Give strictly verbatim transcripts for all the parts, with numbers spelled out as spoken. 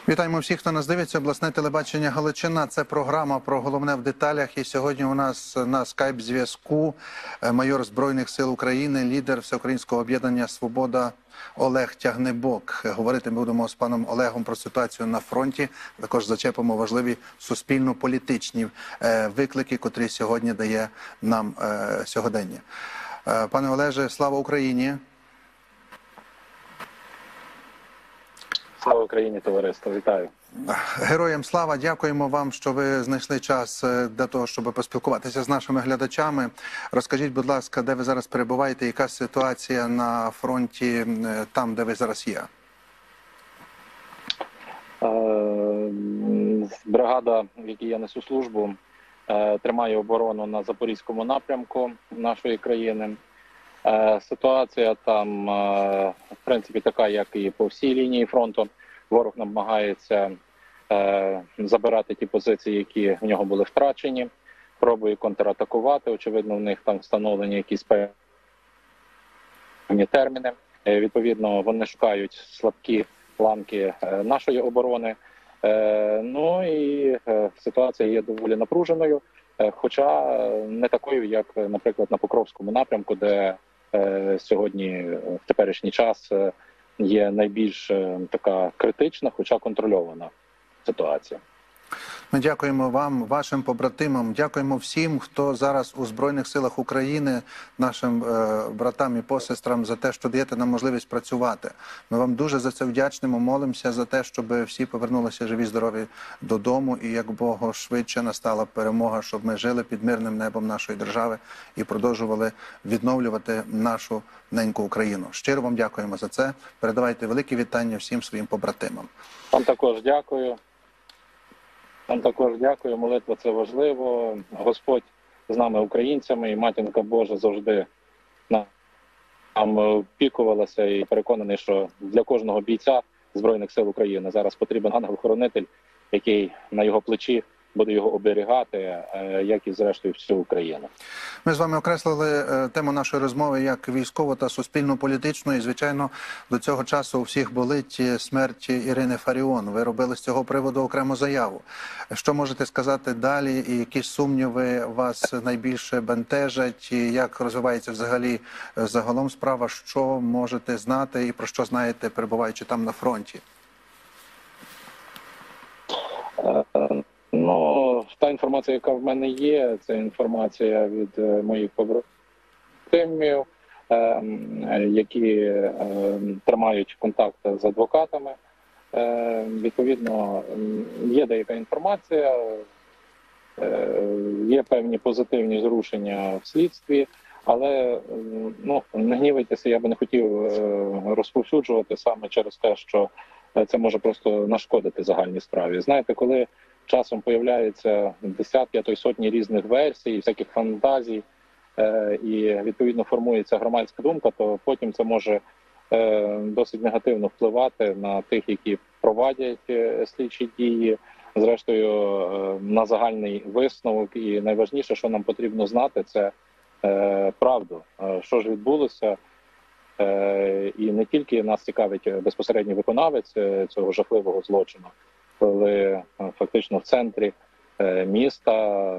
Вітаємо всіх, хто нас дивиться. Обласне телебачення Галичина. Це програма про головне в деталях. І сьогодні у нас на скайп-зв'язку майор Збройних сил України, лідер Всеукраїнського об'єднання «Свобода» Олег Тягнебок. Говорити ми будемо з паном Олегом про ситуацію на фронті. Також зачепимо важливі суспільно-політичні виклики, котрі сьогодні дає нам сьогодення. Пане Олеже, слава Україні! Слава Україні, товариство! Вітаю! Героям слава! Дякуємо вам, що ви знайшли час для того, щоб поспілкуватися з нашими глядачами. Розкажіть, будь ласка, де ви зараз перебуваєте, яка ситуація на фронті, там, де ви зараз є? Бригада, в якій я несу службу, тримає оборону на Запорізькому напрямку нашої країни. Ситуація там, в принципі, така, як і по всій лінії фронту. Ворог намагається забирати ті позиції, які в нього були втрачені, пробує контратакувати. Очевидно, в них там встановлені якісь певні терміни. Відповідно, вони шукають слабкі ланки нашої оборони. Ну і ситуація є доволі напруженою, хоча не такою, як, наприклад, на Покровському напрямку, де сьогодні в теперішній час є найбільш така критична, хоча контрольована ситуація. Ми дякуємо вам, вашим побратимам, дякуємо всім, хто зараз у Збройних силах України, нашим е, братам і посестрам за те, що даєте нам можливість працювати. Ми вам дуже за це вдячнимо, молимося за те, щоб всі повернулися живі, здорові додому і, як Богу, швидше настала перемога, щоб ми жили під мирним небом нашої держави і продовжували відновлювати нашу неньку Україну. Щиро вам дякуємо за це. Передавайте великі вітання всім своїм побратимам. Вам також дякую. Нам також дякую, молитва – це важливо. Господь з нами, українцями, і Матінка Божа завжди нам опікувалася і переконаний, що для кожного бійця Збройних сил України зараз потрібен ангел-хоронитель, який на його плечі буде його оберігати, як і зрештою всю Україну. Ми з вами окреслили тему нашої розмови як військову та суспільно-політичну. І, звичайно, до цього часу у всіх болить смерть Ірини Фаріон. Ви робили з цього приводу окрему заяву. Що можете сказати далі? І які сумніви вас найбільше бентежать? І як розвивається взагалі загалом справа? Що можете знати і про що знаєте, перебуваючи там на фронті? Ну, та інформація, яка в мене є, це інформація від моїх побратимів, які тримають контакт з адвокатами. Відповідно, є деяка інформація, є певні позитивні зрушення в слідстві, але, ну, не гнівайтеся, я би не хотів розповсюджувати саме через те, що це може просто нашкодити загальній справі. Знаєте, коли часом появляються десятки, а то й сотні різних версій, всяких фантазій, е, і відповідно формується громадська думка, то потім це може е, досить негативно впливати на тих, які проводять е, слідчі дії, зрештою е, на загальний висновок. І найважніше, що нам потрібно знати, це е, правду, е, що ж відбулося. Е, і не тільки нас цікавить безпосередній виконавець е, цього жахливого злочину, коли фактично в центрі міста,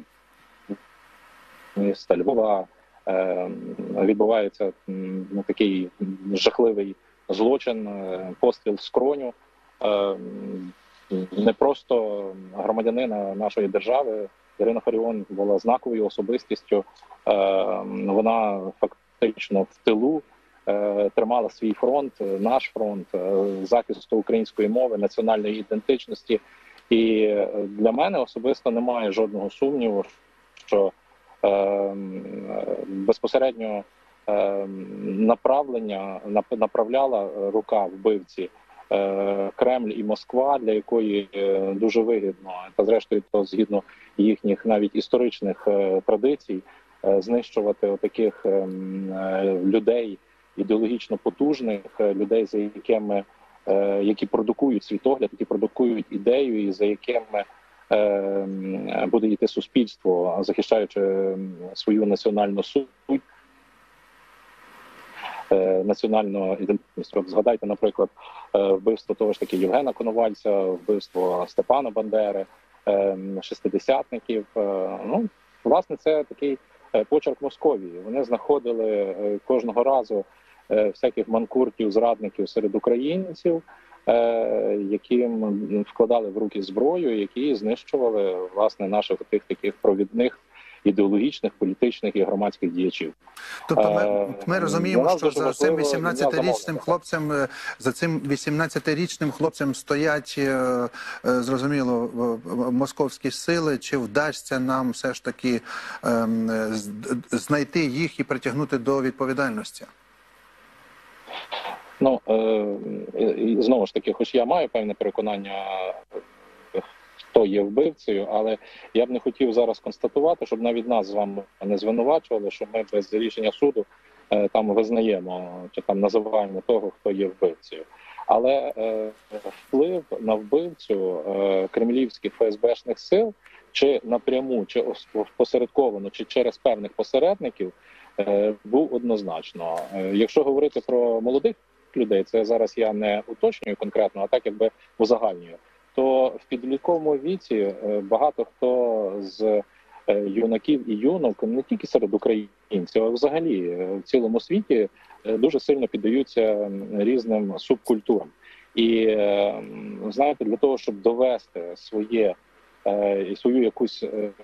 міста Львова відбувається такий жахливий злочин, постріл в скроню не просто громадянина нашої держави. Ірина Фаріон була знаковою особистістю, вона фактично в тилу тримала свій фронт, наш фронт, захисту української мови, національної ідентичності. І для мене особисто немає жодного сумніву, що е, безпосередньо е, направлення, направляла рука вбивці е, Кремль і Москва, для якої е, дуже вигідно, та зрештою то згідно їхніх навіть історичних е, традицій, е, знищувати отаких е, людей, ідеологічно потужних людей, за якими, е, які продукують світогляд, які продукують ідею, і за якими е, буде йти суспільство, захищаючи свою національну суть. Е, національну ідентичність. От згадайте, наприклад, вбивство того ж таки Євгена Коновальця, вбивство Степана Бандери, шестидесятників. Ну, власне, це такий почерк Московії. Вони знаходили кожного разу всяких манкуртів, зрадників серед українців, яким вкладали в руки зброю, які знищували, власне, наших тих таких провідних ідеологічних, політичних і громадських діячів. Тобто ми, ми розуміємо, що за цим вісімнадцятирічним хлопцем, за цим вісімнадцятирічним хлопцем стоять, зрозуміло, московські сили. Чи вдасться нам все ж таки знайти їх і притягнути до відповідальності? Ну, і знову ж таки, хоч я маю певне переконання, хто є вбивцею, але я б не хотів зараз констатувати, щоб навіть нас з вами не звинувачували, що ми без рішення суду там визнаємо чи там називаємо того, хто є вбивцею. Але е, вплив на вбивцю е, кремлівських ФСБшних сил, чи напряму, чи посередковано, чи через певних посередників, е, був однозначно. Е, якщо говорити про молодих людей, це зараз я не уточнюю конкретно, а так якби узагальнюю, то в підлітковому віці багато хто з юнаків і юнок, не тільки серед українців, а взагалі в цілому світі дуже сильно піддаються різним субкультурам. І, знаєте, для того, щоб довести своє, свою якусь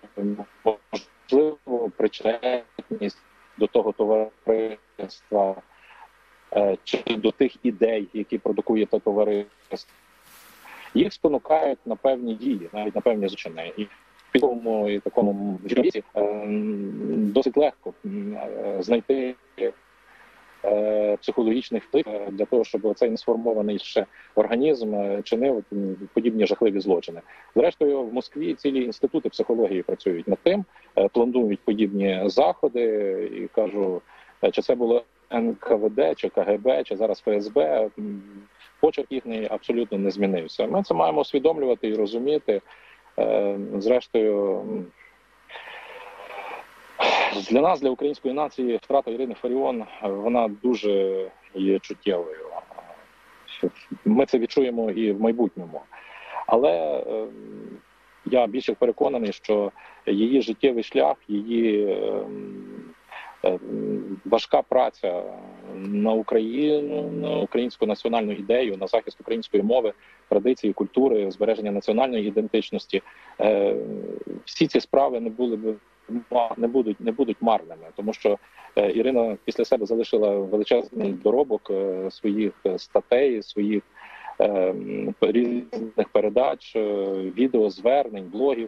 можливу причетність до того товариства, чи до тих ідей, які продукує те товариство, їх спонукають на певні дії, навіть на певні злочини. І в такому і такому віці досить легко знайти психологічний вплив для того, щоб цей несформований ще організм чинив подібні жахливі злочини. Зрештою, в Москві цілі інститути психології працюють над тим, планують подібні заходи, і кажу, чи це було ен ка ве де, чи ка ге бе, чи зараз еф ес бе, почерк їхній абсолютно не змінився. Ми це маємо усвідомлювати і розуміти. Зрештою, для нас, для української нації, втрата Ірини Фаріон, вона дуже є чуттєвою. Ми це відчуємо і в майбутньому. Але я більше переконаний, що її життєвий шлях, її важка праця на Україну, на українську національну ідею, на захист української мови, традиції, культури, збереження національної ідентичності. Всі ці справи не були б не будуть не будуть марними, тому що Ірина після себе залишила величезний доробок своїх статей, своїх різних передач, відеозвернень, блогів,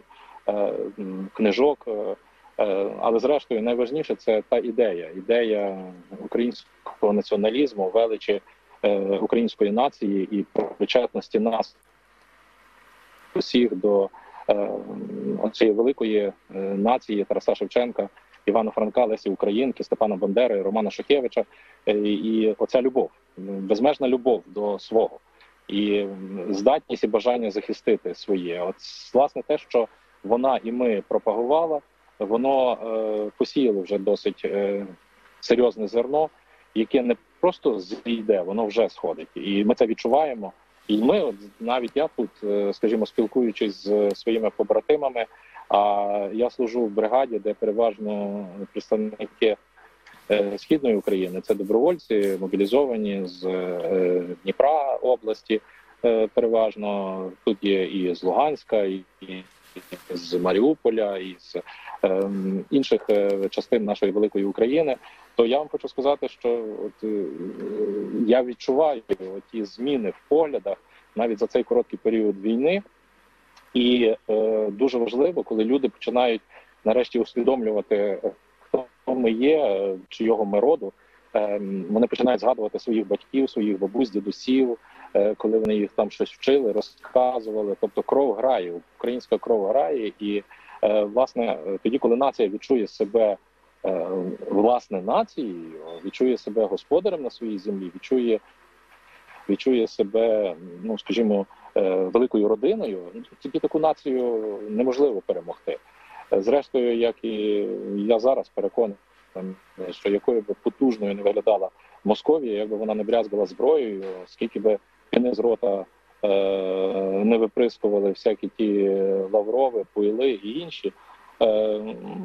книжок. Але зрештою найважніше це та ідея, ідея українського націоналізму, величі української нації і причетності нас усіх до цієї великої нації Тараса Шевченка, Івана Франка, Лесі Українки, Степана Бандери, Романа Шухевича. І оця любов, безмежна любов до свого і здатність і бажання захистити своє. От, власне, те, що вона і ми пропагували, воно е, посіяло вже досить е, серйозне зерно, яке не просто зійде, воно вже сходить. І ми це відчуваємо. І ми, от, навіть я тут, е, скажімо, спілкуючись з своїми побратимами, а я служу в бригаді, де переважно представники е, Східної України, це добровольці, мобілізовані з е, Дніпра області, е, переважно. Тут є і з Луганська, і, і з Маріуполя, і з е, інших е, частин нашої великої України, то я вам хочу сказати, що от, е, я відчуваю ті зміни в поглядах навіть за цей короткий період війни. І е, дуже важливо, коли люди починають нарешті усвідомлювати, хто ми є, чийого ми роду, е, вони починають згадувати своїх батьків, своїх бабусь, дідусів, коли вони їх там щось вчили, розказували. Тобто кров грає, українська кров грає. І, власне, тоді, коли нація відчує себе, власне, нацією, відчує себе господарем на своїй землі, відчує, відчує себе, ну, скажімо, великою родиною, тоді таку націю неможливо перемогти. Зрештою, як і я зараз переконаний, що якою б потужною не виглядала Московія, якби вона не брязгала зброєю, скільки би піни з рота е, не виприскували всякі ті Лаврови, Пуйли і інші, е,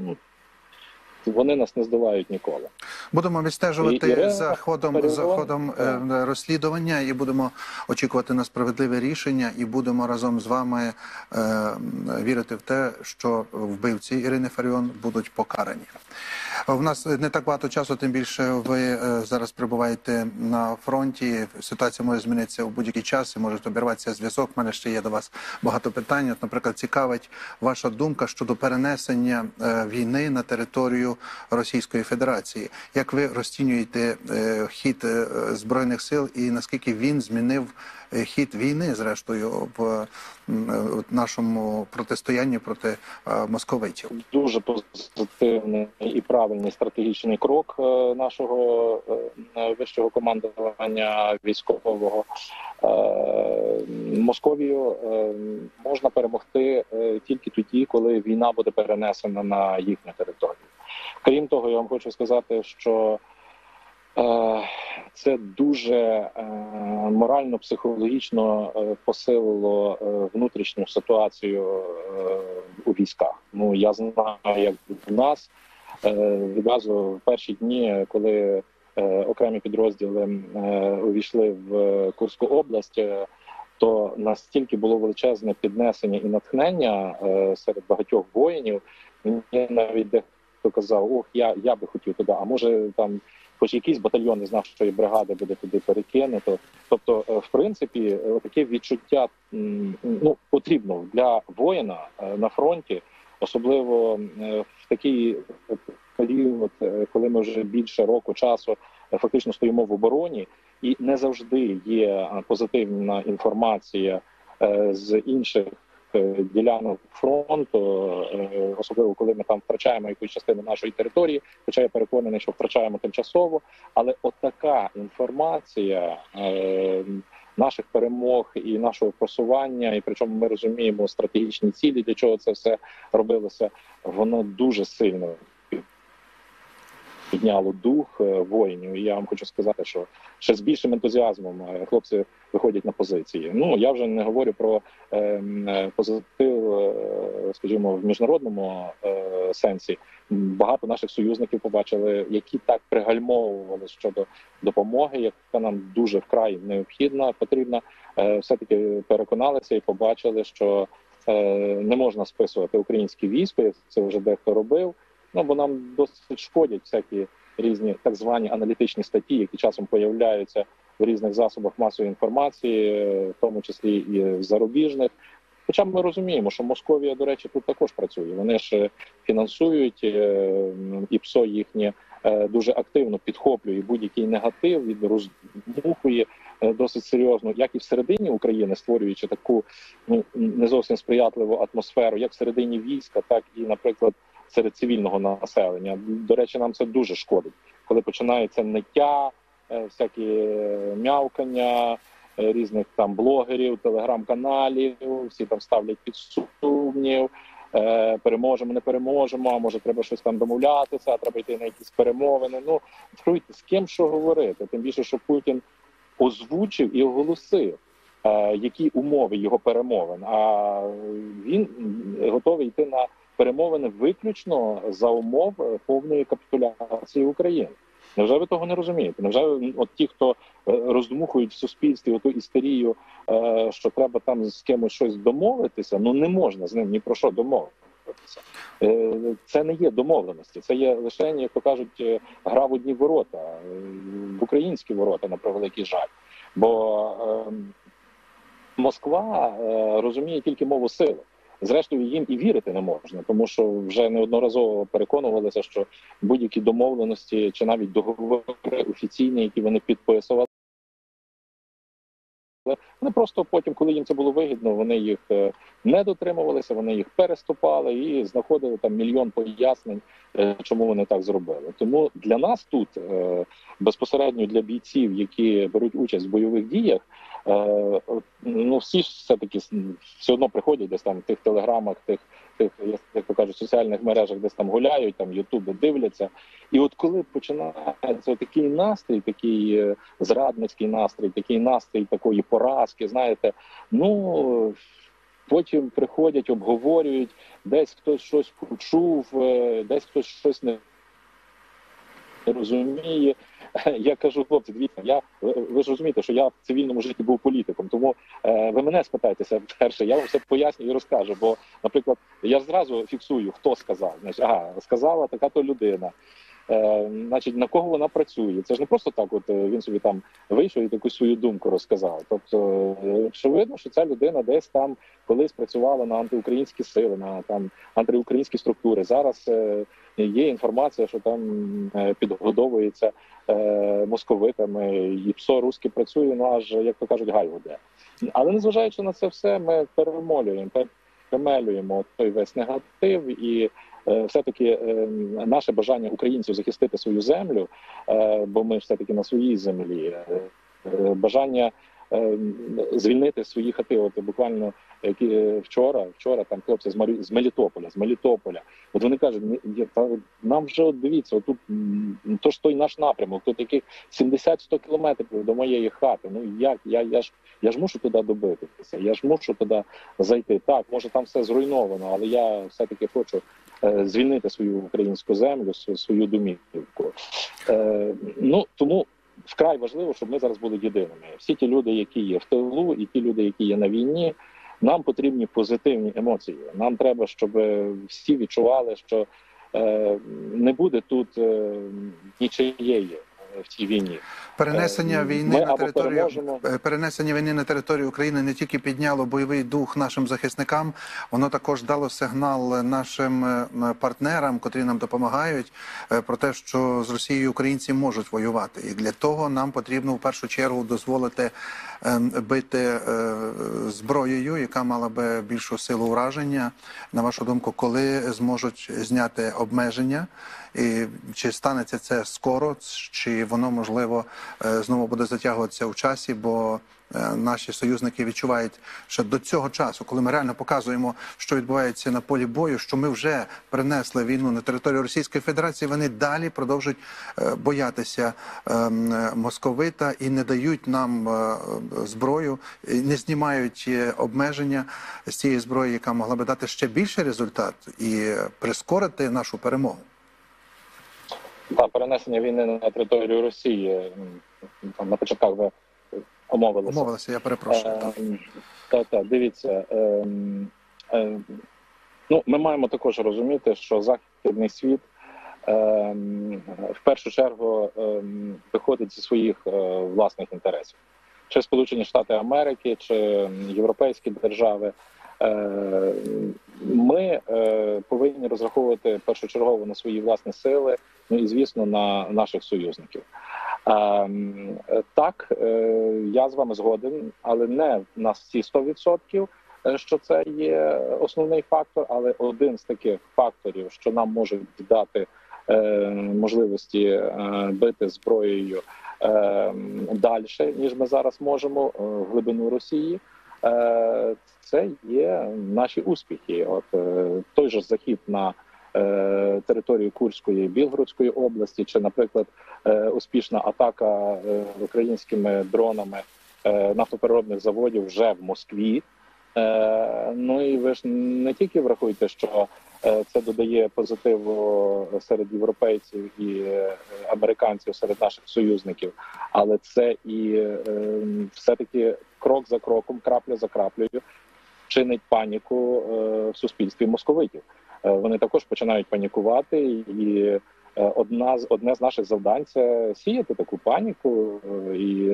вони нас не здолають ніколи. Будемо відстежувати І, і за ходом, Фаріон, за ходом е, розслідування і будемо очікувати на справедливе рішення, і будемо разом з вами е, вірити в те, що вбивці Ірини Фаріон будуть покарані. У нас не так багато часу, тим більше ви е, зараз перебуваєте на фронті. Ситуація може змінитися у будь-який час і може обірватися зв'язок. У мене ще є до вас багато питань. От, наприклад, цікавить ваша думка щодо перенесення е, війни на територію Російської Федерації. Як ви розцінюєте е, хід е, Збройних сил і наскільки він змінив е, хід війни, зрештою, в е, нашому протистоянні проти е, московитів? Дуже позитивний і правильний стратегічний крок е, нашого е, вищого командування військового. Е, Московію е, можна перемогти е, тільки тоді, коли війна буде перенесена на їхню територію. Крім того, я вам хочу сказати, що е, це дуже е, морально-психологічно е, посилило е, внутрішню ситуацію е, у військах. Ну, я знаю, як в нас е, відразу в перші дні, коли е, окремі підрозділи е, увійшли в Курську область, е, то настільки було величезне піднесення і натхнення е, серед багатьох воїнів, мені навіть дехто казав, ох, я, я би хотів туди, а може там хоч якийсь батальйон із нашої бригади буде туди перекинуто. Тобто, в принципі, таке відчуття ну, потрібно для воїна на фронті, особливо в такий період, коли ми вже більше року часу фактично стоїмо в обороні, і не завжди є позитивна інформація з інших ділянок фронту, особливо коли ми там втрачаємо якусь частину нашої території, хоча я переконаний, що втрачаємо тимчасово, але от така інформація е, наших перемог і нашого просування, і причому ми розуміємо стратегічні цілі, для чого це все робилося, воно дуже сильно підняло дух воїнів. І я вам хочу сказати, що ще з більшим ентузіазмом хлопці виходять на позиції. Ну, я вже не говорю про е, позитив, е, скажімо, в міжнародному е, сенсі. Багато наших союзників побачили, які так пригальмовували щодо допомоги, яка нам дуже вкрай необхідна, потрібна. Е, все-таки переконалися і побачили, що е, не можна списувати українське військо, як це вже дехто робив. Ну, бо нам досить шкодять всякі різні так звані аналітичні статті, які часом появляються в різних засобах масової інформації, в тому числі і в зарубіжних. Хоча ми розуміємо, що Московія, до речі, тут також працює. Вони ж фінансують, і ПСО їхнє дуже активно підхоплює будь-який негатив, і роздмухує досить серйозно, як і всередині України, створюючи таку ну, не зовсім сприятливу атмосферу, як всередині війська, так і, наприклад, серед цивільного населення. До речі, нам це дуже шкодить. Коли починається ниття, всякі м'явкання різних там блогерів, телеграм-каналів, всі там ставлять під сумнів, переможемо, не переможемо, а може треба щось там домовлятися, а треба йти на якісь перемовини. Ну, чуйте, з ким що говорити? Тим більше, що Путін озвучив і оголосив, які умови його перемовин, а він готовий йти на перемовини виключно за умов повної капітуляції України. Невже ви того не розумієте? Невже от ті, хто роздмухують в суспільстві оту істерію, що треба там з кимось щось домовитися, ну не можна з ним ні про що домовитися. Це не є домовленості, це є лише, як то кажуть, гра в одні ворота, в українські ворота, на превеликий жаль. Бо Москва розуміє тільки мову сили. Зрештою, їм і вірити не можна, тому що вже неодноразово переконувалися, що будь-які домовленості чи навіть договори офіційні, які вони підписували, вони просто потім, коли їм це було вигідно, вони їх не дотримувалися, вони їх переступали і знаходили там мільйон пояснень, чому вони так зробили. Тому для нас тут, безпосередньо для бійців, які беруть участь в бойових діях, ну всі ж все-таки все одно приходять десь там в тих телеграмах, тих тих, як то кажуть, соціальних мережах десь там гуляють, там ютуби дивляться. І от коли починається такий настрій, такий зрадницький настрій, такий настрій такої поразки, знаєте, ну потім приходять, обговорюють, десь хтось щось почув, десь хтось щось не розуміє. Я кажу, хлопці, дивіться, я ви ж розумієте, що я в цивільному житті був політиком, тому е, ви мене спитайтеся перше, я вам все поясню і розкажу. Бо, наприклад, я ж зразу фіксую, хто сказав. Значить, ага, сказала така-то людина. Е, значить, на кого вона працює? Це ж не просто так, от він собі там вийшов і якусь свою думку розказав. Тобто, очевидно, що ця людина десь там колись працювала на антиукраїнські сили, на там антиукраїнські структури. Зараз е, є інформація, що там е, підгодовується е, московитами, і ПСО русське працює, ну аж, як то кажуть, гай гуде. Але незважаючи на це все, ми перемолюємо, перемелюємо той весь негатив і все-таки наше бажання українців захистити свою землю, бо ми все-таки на своїй землі, бажання звільнити свої хати. От буквально вчора, вчора там хлопці з Марі... з Мелітополя, з Мелітополя. От вони кажуть, нам вже от дивіться, отут то ж той наш напрямок, тут яких сімдесят-сто кілометрів до моєї хати. Ну як я, я ж я ж мушу туди добитися, я ж мушу туди зайти. Так, може там все зруйновано, але я все-таки хочу звільнити свою українську землю, свою домівку. Е, ну тому вкрай важливо, щоб ми зараз були єдиними. Всі ті люди, які є в тилу, і ті люди, які є на війні, нам потрібні позитивні емоції. Нам треба, щоб всі відчували, що е, не буде тут е, нічиєї в цій війні. Перенесення війни Ми на територію переможемо. перенесення війни на територію України не тільки підняло бойовий дух нашим захисникам, воно також дало сигнал нашим партнерам, котрі нам допомагають, про те, що з Росією українці можуть воювати. І для того нам потрібно в першу чергу дозволити бити зброєю, яка мала би більшу силу ураження. На вашу думку, коли зможуть зняти обмеження? І чи станеться це скоро, чи воно, можливо, знову буде затягуватися в часі, бо наші союзники відчувають, що до цього часу, коли ми реально показуємо, що відбувається на полі бою, що ми вже принесли війну на територію Російської Федерації, вони далі продовжують боятися московита і не дають нам зброю, не знімають обмеження з цієї зброї, яка могла би дати ще більший результат і прискорити нашу перемогу. Та перенесення війни на територію Росії, там на початках ви омовилися. Омовилися, я перепрошую. Так, так, та, дивіться. Е, е, ну, ми маємо також розуміти, що західний світ е, в першу чергу е, виходить зі своїх е, власних інтересів. Чи Сполучені Штати Америки, чи європейські держави. Ми е, повинні розраховувати першочергово на свої власні сили, ну і, звісно, на наших союзників. Е, так, е, я з вами згоден, але не на всі сто відсотків, що це є основний фактор, але один з таких факторів, що нам можуть дати е, можливості е, бити зброєю е, далі, ніж ми зараз можемо, е, в глибину Росії, е, це є наші успіхи. От е, той же захід на е, територію Курської, Білгородської області, чи, наприклад, е, успішна атака е, українськими дронами е, нафтопереробних заводів вже в Москві. Е, ну і ви ж не тільки врахуйте, що е, це додає позитиву серед європейців і е, американців, серед наших союзників, але це і е, все-таки крок за кроком, крапля за краплею чинить паніку е, в суспільстві московитів. Е, вони також починають панікувати, і е, одна з одне з наших завдань – це сіяти таку паніку е, і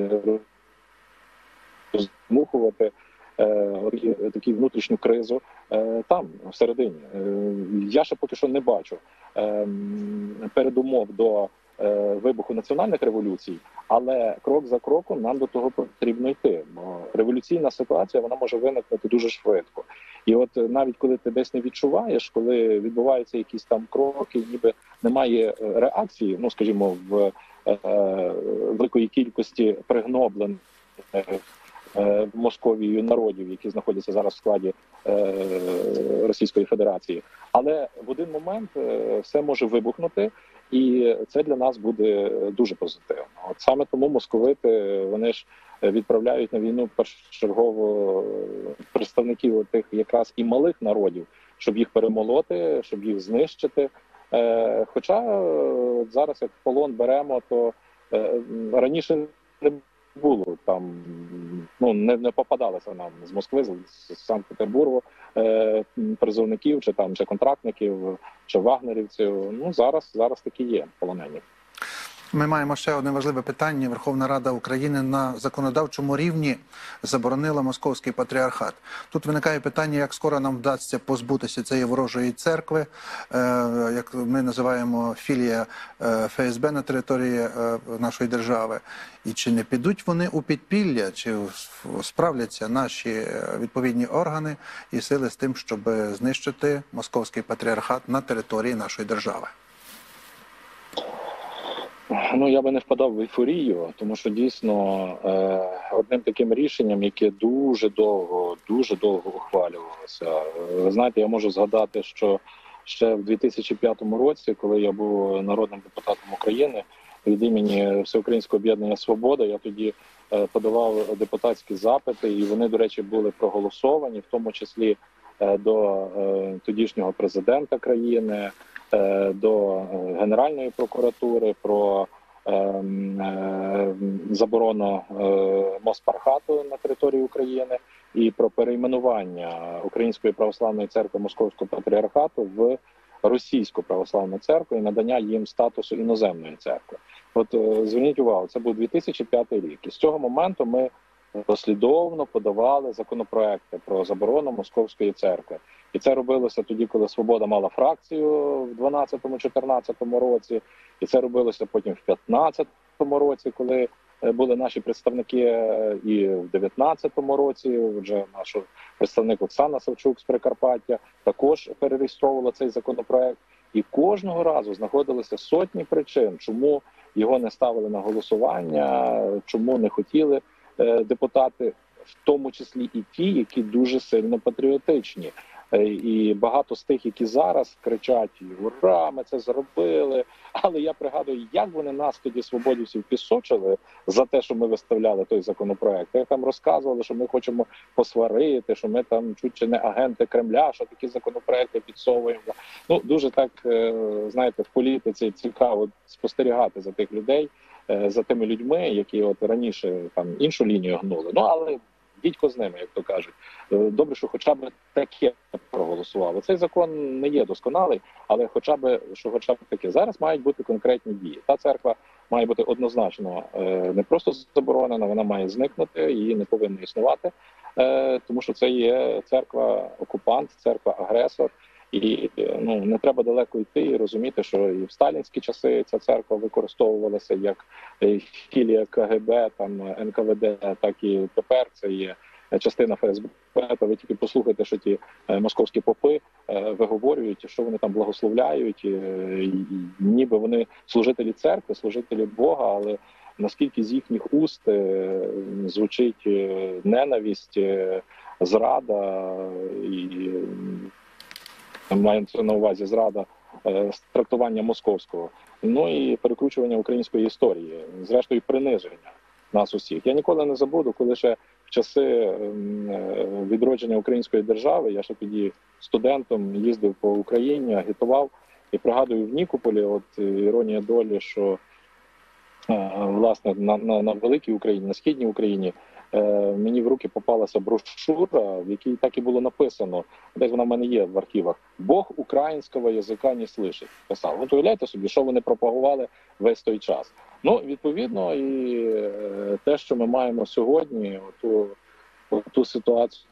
роздмухувати е, таку внутрішню кризу е, там, всередині. Е, я ще поки що не бачу е, передумов до е, вибуху національних революцій, але крок за кроком нам до того потрібно йти. Бо революційна ситуація, вона може виникнути дуже швидко. І от навіть коли ти десь не відчуваєш, коли відбуваються якісь там кроки, ніби немає реакції, ну, скажімо, в е, великої кількості пригноблених е, Московією народів, які знаходяться зараз в складі е, Російської Федерації. Але в один момент е, все може вибухнути, і це для нас буде дуже позитивно. От саме тому московити, вони ж відправляють на війну першочергово представників тих якраз і малих народів, щоб їх перемолоти, щоб їх знищити. Е, хоча е, зараз, як полон беремо, то е, раніше не було там, ну не, не попадалося нам з Москви, з, з Санкт-Петербургу е, призовників чи там чи контрактників, чи вагнерівців. Ну зараз зараз такі є полонені. Ми маємо ще одне важливе питання. Верховна Рада України на законодавчому рівні заборонила Московський патріархат. Тут виникає питання, як скоро нам вдасться позбутися цієї ворожої церкви, як ми називаємо філія ФСБ на території нашої держави. І чи не підуть вони у підпілля, чи справляться наші відповідні органи і сили з тим, щоб знищити Московський патріархат на території нашої держави? Ну, я би не впадав в ейфорію, тому що дійсно е, одним таким рішенням, яке дуже довго, дуже довго ухвалювалося. Ви знаєте, я можу згадати, що ще в дві тисячі п'ятому році, коли я був народним депутатом України від імені Всеукраїнського об'єднання «Свобода», я тоді е, подавав депутатські запити, і вони, до речі, були проголосовані, в тому числі е, до е, тодішнього президента країни, до Генеральної прокуратури про е, е, заборону е, Моспархату на території України і про перейменування Української православної церкви Московського патріархату в Російську православну церкву і надання їм статусу іноземної церкви. От е, зверніть увагу, це був дві тисячі п'ятий рік. І з цього моменту ми послідовно подавали законопроекти про заборону Московської церкви. І це робилося тоді, коли «Свобода» мала фракцію в дванадцятому-чотирнадцятому році. І це робилося потім в п'ятнадцятому році, коли були наші представники, і в дев'ятнадцятому році вже наш представник Оксана Савчук з Прикарпаття також перереєстровувала цей законопроект. І кожного разу знаходилися сотні причин, чому його не ставили на голосування, чому не хотіли депутати, в тому числі і ті, які дуже сильно патріотичні. І багато з тих, які зараз кричать «Ура, ми це зробили!», але я пригадую, як вони нас тоді, свободівців, пісочили за те, що ми виставляли той законопроект. Як там розказували, що ми хочемо посварити, що ми там чуть чи не агенти Кремля, що такі законопроекти підсовуємо. Ну, дуже так, знаєте, в політиці цікаво спостерігати за тих людей, за тими людьми, які от раніше там іншу лінію гнули. Ну, але дідько з ними, як то кажуть. Добре, що хоча б таке проголосували. Цей закон не є досконалий, але хоча б, що хоча б таке. Зараз мають бути конкретні дії. Та церква має бути однозначно не просто заборонена, вона має зникнути, її не повинно існувати, тому що це є церква-окупант, церква-агресор. І ну, не треба далеко йти і розуміти, що і в сталінські часи ця церква використовувалася як філія КГБ, там ен ка ве де, так і тепер це є частина еф ес бе. То ви тільки послухайте, що ті московські попи виговорюють, що вони там благословляють, і, і, ніби вони служителі церкви, служителі Бога, але наскільки з їхніх уст звучить ненависть, зрада і мається на увазі зрада е, трактування московського, ну і перекручування української історії, зрештою приниження нас усіх. Я ніколи не забуду, коли ще в часи е, відродження української держави, я ще тоді студентом їздив по Україні, агітував, і пригадую в Нікополі, от іронія долі, що е, власне на, на, на великій Україні, на східній Україні, мені в руки попалася брошура, в якій так і було написано, десь вона в мене є в архівах: «Бог українського язика не слышить», писав. От уявляєте собі, що вони пропагували весь той час. Ну, відповідно, і те, що ми маємо сьогодні, оту, оту ситуацію.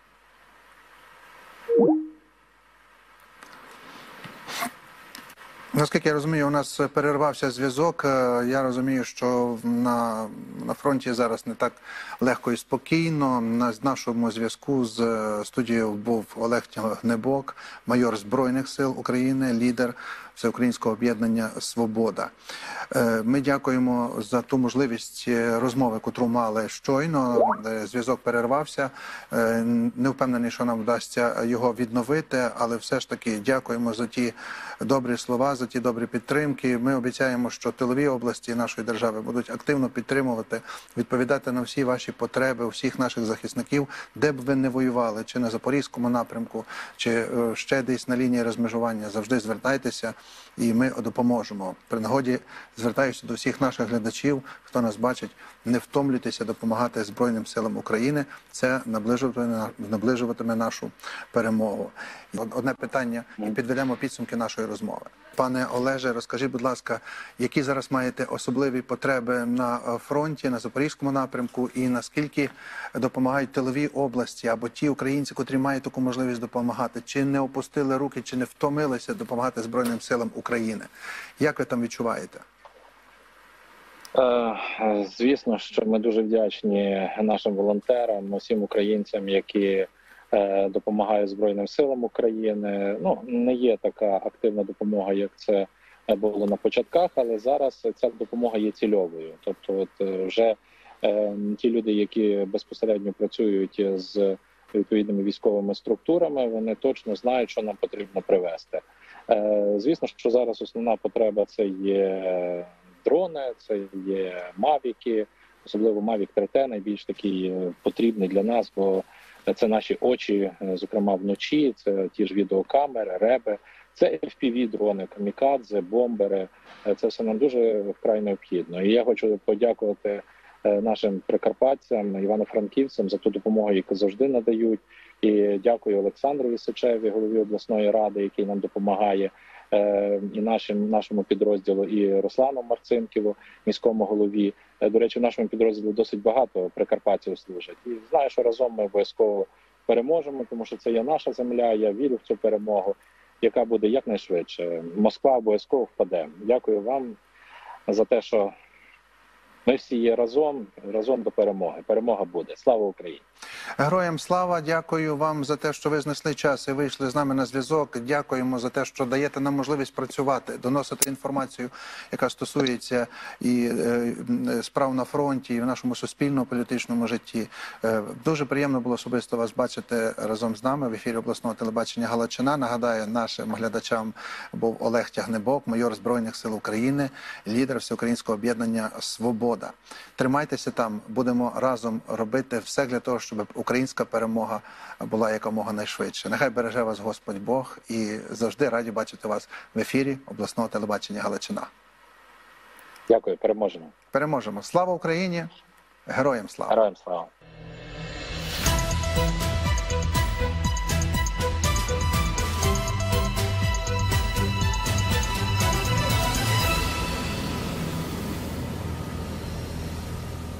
Наскільки я розумію, у нас перервався зв'язок. Я розумію, що на, на фронті зараз не так легко і спокійно. На нашому зв'язку з студією був Олег Тягнебок, майор Збройних сил України, лідер Всеукраїнського об'єднання «Свобода». Ми дякуємо за ту можливість розмови, котру мали щойно. Зв'язок перервався. Не впевнений, що нам вдасться його відновити, але все ж таки дякуємо за ті добрі слова, за ті добрі підтримки. Ми обіцяємо, що тилові області нашої держави будуть активно підтримувати, відповідати на всі ваші потреби, всіх наших захисників, де б ви не воювали, чи на Запорізькому напрямку, чи ще десь на лінії розмежування. Завжди звертайтеся, і ми допоможемо. При нагоді звертаюся до всіх наших глядачів, хто нас бачить, не втомлюйтеся допомагати Збройним силам України. Це наближуватиме, наближуватиме нашу перемогу. Одне питання, і підведемо підсумки нашої розмови. Пане Олеже, розкажіть, будь ласка, які зараз маєте особливі потреби на фронті, на Запорізькому напрямку, і наскільки допомагають тилові області або ті українці, котрі мають таку можливість допомагати? Чи не опустили руки, чи не втомилися допомагати Збройним силам України? Як ви там відчуваєте? Звісно, що ми дуже вдячні нашим волонтерам, усім українцям, які допомагають Збройним силам України. Ну, не є така активна допомога, як це було на початках, але зараз ця допомога є цільовою. Тобто от вже е, ті люди, які безпосередньо працюють з відповідними військовими структурами, вони точно знають, що нам потрібно привезти. Е, звісно, що зараз основна потреба – це є дрони, це є мавіки, особливо Мавік три Т найбільш такий потрібний для нас, бо це наші очі, зокрема вночі, це ті ж відеокамери, реби, це еф пі ві-дрони, камікадзе, бомбери. Це все нам дуже вкрай необхідно. І я хочу подякувати нашим прикарпатцям, івано-франківцям за ту допомогу, яку завжди надають. І дякую Олександру Лісичеві, голові обласної ради, який нам допомагає, і нашим, нашому підрозділу, і Руслану Марцинківу, міському голові. До речі, в нашому підрозділі досить багато прикарпатців служать. І знаю, що разом ми обов'язково переможемо, тому що це є наша земля, я вірю в цю перемогу, яка буде якнайшвидше. Москва обов'язково впаде. Дякую вам за те, що ми всі є разом, разом до перемоги. Перемога буде. Слава Україні! Героям слава! Дякую вам за те, що ви знайшли час і вийшли з нами на зв'язок. Дякуємо за те, що даєте нам можливість працювати, доносити інформацію, яка стосується і е, справ на фронті, і в нашому суспільному політичному житті. Е, дуже приємно було особисто вас бачити разом з нами в ефірі обласного телебачення Галичина. Нагадаю, нашим глядачам був Олег Тягнебок, майор Збройних сил України, лідер Всеукраїнського об'єднання «Свобода». Тримайтеся там, будемо разом робити все для того, щоб українська перемога була якомога найшвидше. Нехай береже вас Господь Бог, і завжди раді бачити вас в ефірі обласного телебачення Галичина. Дякую, переможемо. Переможемо. Слава Україні! Героям слава! Героям слава!